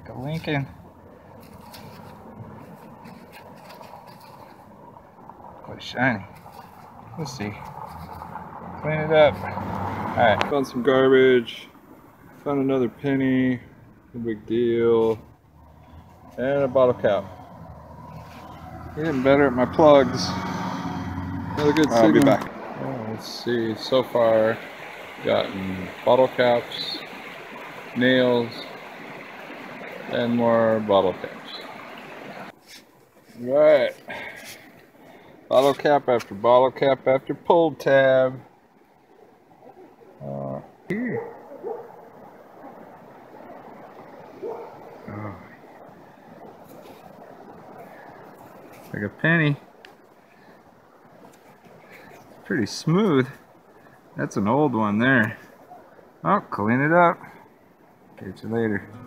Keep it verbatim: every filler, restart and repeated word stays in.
like a Lincoln. Quite shiny. Let's see. Clean it up. Alright, found some garbage. Found another penny. No big deal. And a bottle cap. Getting better at my plugs. Another good signal. I'll be back. Oh, let's see. So far, gotten bottle caps, nails, and more bottle caps. Right. Bottle cap after bottle cap after pull tab. Uh, here. Oh. Like a penny. Pretty smooth. That's an old one there. Oh, clean it up. Catch you later.